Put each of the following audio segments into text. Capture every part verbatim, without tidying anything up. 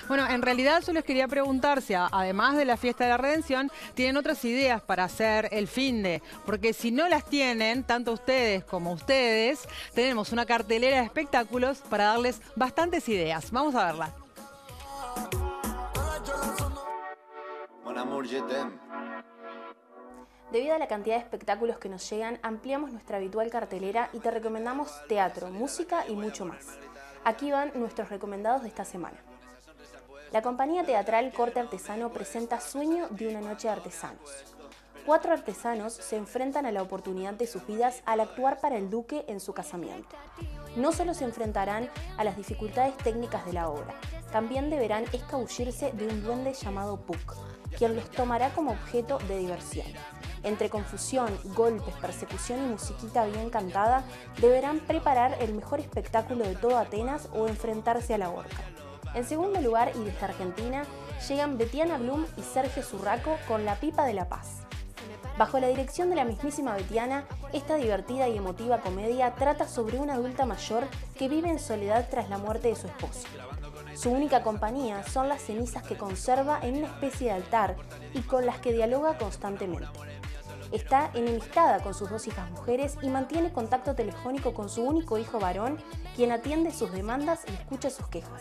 Bueno, en realidad yo les quería preguntar si a- además de la fiesta de la Redención, tienen otras ideas para hacer el finde, porque si no las tienen, tanto ustedes como ustedes, tenemos una cartelera de espectáculos para darles bastantes ideas. Vamos a verla. Mon amour, je t'aime. Debido a la cantidad de espectáculos que nos llegan, ampliamos nuestra habitual cartelera y te recomendamos teatro, música y mucho más. Aquí van nuestros recomendados de esta semana. La compañía teatral Corte Artesano presenta Sueño de una noche de artesanos. Cuatro artesanos se enfrentan a la oportunidad de sus vidas al actuar para el duque en su casamiento. No solo se enfrentarán a las dificultades técnicas de la obra, también deberán escabullirse de un duende llamado Puck, quien los tomará como objeto de diversión. Entre confusión, golpes, persecución y musiquita bien cantada, deberán preparar el mejor espectáculo de todo Atenas o enfrentarse a la horca. En segundo lugar, y desde Argentina, llegan Betiana Blum y Sergio Zurraco con La Pipa de la Paz. Bajo la dirección de la mismísima Betiana, esta divertida y emotiva comedia trata sobre una adulta mayor que vive en soledad tras la muerte de su esposo. Su única compañía son las cenizas que conserva en una especie de altar y con las que dialoga constantemente. Está enemistada con sus dos hijas mujeres y mantiene contacto telefónico con su único hijo varón, quien atiende sus demandas y escucha sus quejas.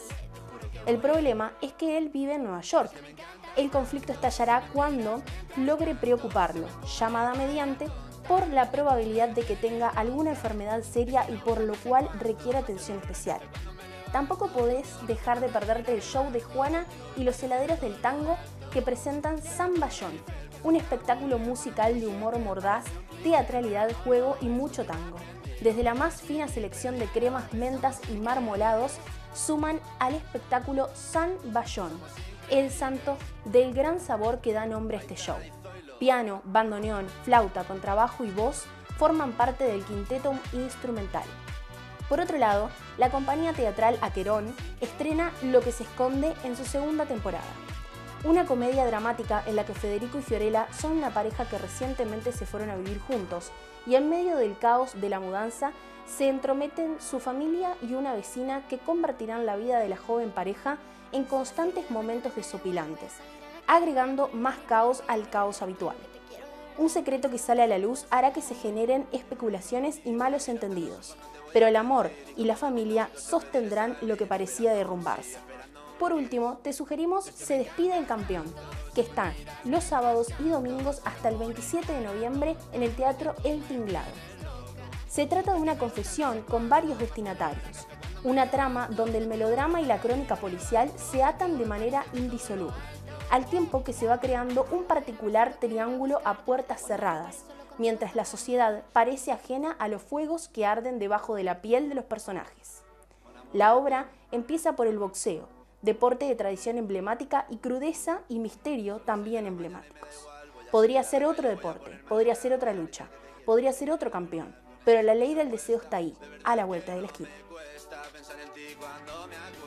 El problema es que él vive en Nueva York. El conflicto estallará cuando logre preocuparlo, llamada mediante, por la probabilidad de que tenga alguna enfermedad seria y por lo cual requiere atención especial. Tampoco podés dejar de perderte el show de Juana y los heladeros del tango que presentan San Bayón, un espectáculo musical de humor mordaz, teatralidad, juego y mucho tango. Desde la más fina selección de cremas, mentas y marmolados, suman al espectáculo San Bayón, el santo del gran sabor que da nombre a este show. Piano, bandoneón, flauta, contrabajo y voz forman parte del quinteto instrumental. Por otro lado, la compañía teatral Aquerón estrena Lo que se esconde en su segunda temporada. Una comedia dramática en la que Federico y Fiorella son una pareja que recientemente se fueron a vivir juntos y en medio del caos de la mudanza se entrometen su familia y una vecina que convertirán la vida de la joven pareja en constantes momentos desopilantes, agregando más caos al caos habitual. Un secreto que sale a la luz hará que se generen especulaciones y malos entendidos, pero el amor y la familia sostendrán lo que parecía derrumbarse. Por último, te sugerimos Se despide el campeón, que está los sábados y domingos hasta el veintisiete de noviembre en el Teatro El Tinglado. Se trata de una confesión con varios destinatarios, una trama donde el melodrama y la crónica policial se atan de manera indisoluble, al tiempo que se va creando un particular triángulo a puertas cerradas, mientras la sociedad parece ajena a los fuegos que arden debajo de la piel de los personajes. La obra empieza por el boxeo, deporte de tradición emblemática y crudeza y misterio también emblemáticos. Podría ser otro deporte, podría ser otra lucha, podría ser otro campeón, pero la ley del deseo está ahí, a la vuelta de la esquina.